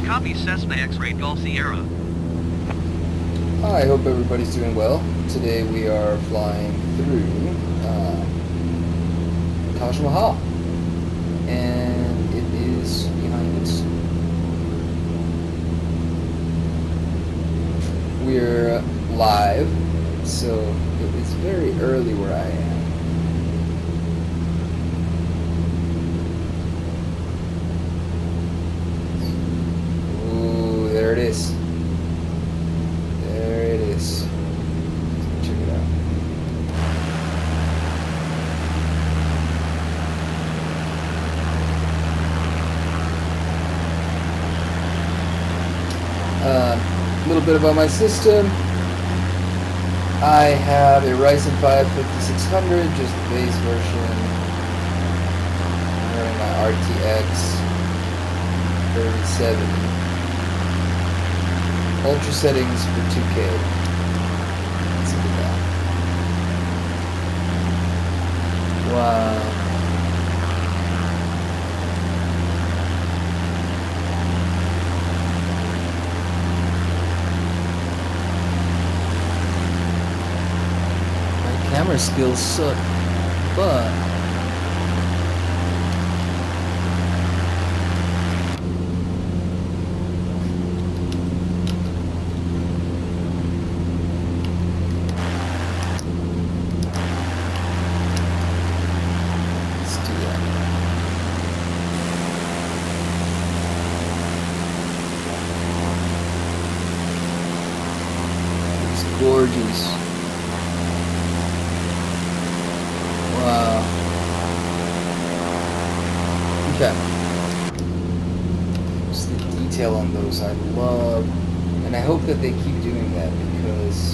Copy Cessna X-Ray Golf Sierra. I hope everybody's doing well. Today we are flying through Taj Mahal, and it is behind us. We're live, so it is very early where I am. Ooh, there it is. There it is. Check it out. A little bit about my system. I have a Ryzen 5 5600, just the base version. I'm running my RTX 3070. Ultra settings for 2K. Let's look at that. Wow. My camera skills suck, but gorgeous. Wow. Okay. Just the detail on those I love. And I hope that they keep doing that because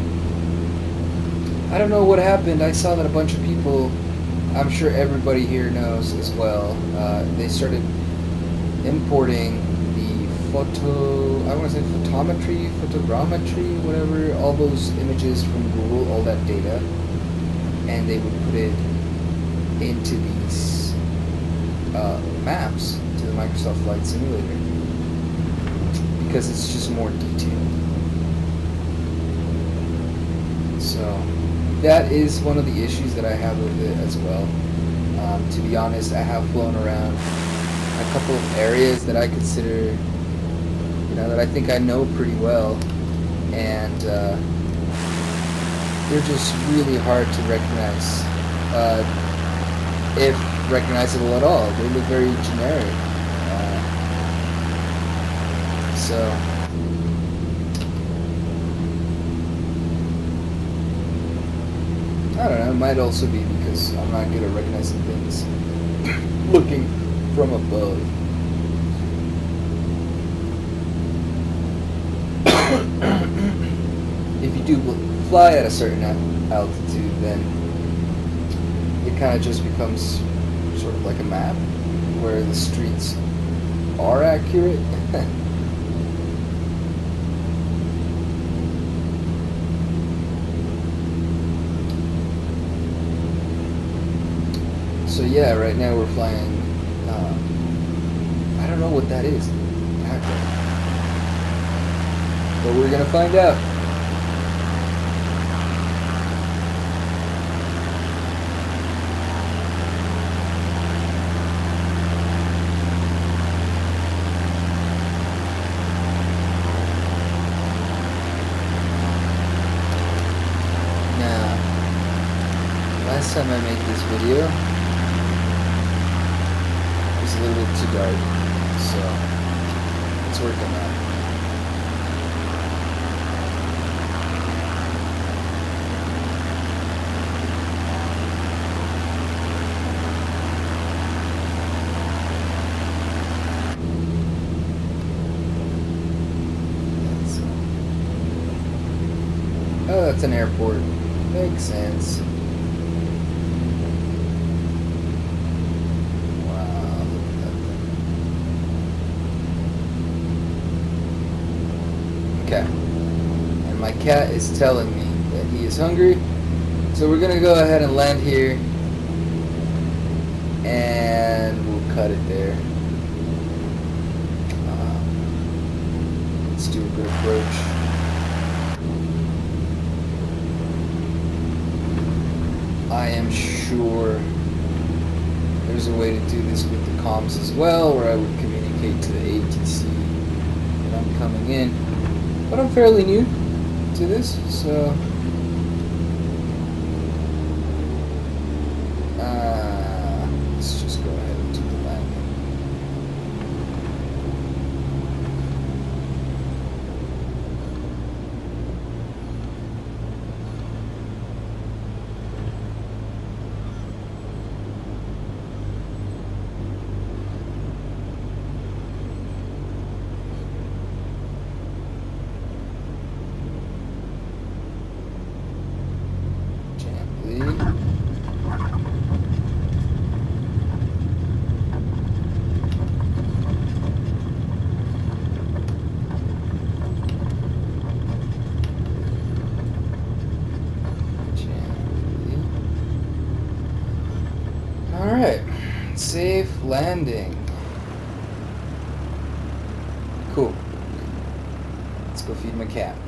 I don't know what happened. I saw that a bunch of people, I'm sure everybody here knows as well, they started importing I want to say photogrammetry, whatever, all those images from Google, all that data, and they would put it into these maps to the Microsoft Flight Simulator because it's just more detailed. So that is one of the issues that I have with it as well. To be honest, I have flown around a couple of areas that I consider, that I think I know pretty well, and they're just really hard to recognize, if recognizable at all. They look very generic. So I don't know, it might also be because I'm not good at recognizing things looking from above. If you do fly at a certain altitude, then it kind of just becomes sort of like a map where the streets are accurate. So yeah, right now we're flying, I don't know what that is exactly, but we're gonna find out. Now, last time I made this video, it was a little bit too dark, so let's work on that. Oh, that's an airport. Makes sense. Wow, look at that thing. Okay. And my cat is telling me that he is hungry. So we're gonna go ahead and land here. And we'll cut it there. Let's do a good approach. I am sure there's a way to do this with the comms as well, where I would communicate to the ATC that I'm coming in. But I'm fairly new to this, so let's just go ahead and do the landing. Alright, safe landing. Cool. Let's go feed my cat.